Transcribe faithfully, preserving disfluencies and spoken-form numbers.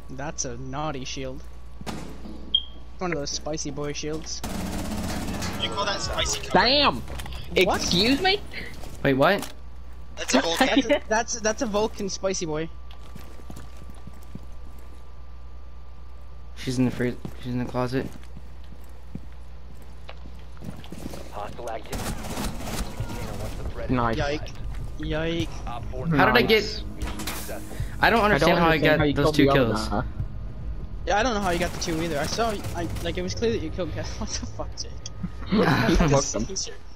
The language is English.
That's a naughty shield. One of those spicy boy shields. You call that spicy cover? Damn! What? Excuse me? Wait, what? That's a Vulcan. That's a, that's, that's a Vulcan spicy boy. She's in the fridge. She's in the closet. Hostile activity. Container once the threat is Nice. Yike. Yike. Op four How did I get? successful. I don't I understand don't how I understand got how you those killed two the other kills. guy. Yeah, I don't know how you got the two either. I saw, I like, it was clear that you killed Cat. What the fuck, Jake? You're What the welcome. fuck is your-